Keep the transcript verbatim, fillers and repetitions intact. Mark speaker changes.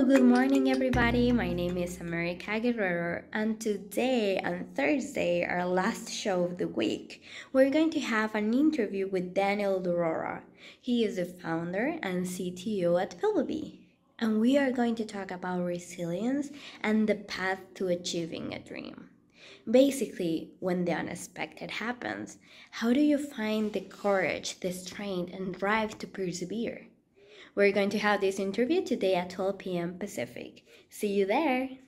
Speaker 1: good morning everybody. My name is America Guerrero, and today on Thursday, our last show of the week, we're going to have an interview with Daniel Daoura. He is the founder and C T O at Pebblebee, and we are going to talk about resilience and the path to achieving a dream. Basically, when the unexpected happens, how do you find the courage, the strength, and drive to persevere? We're going to have this interview today at twelve p m Pacific. See you there!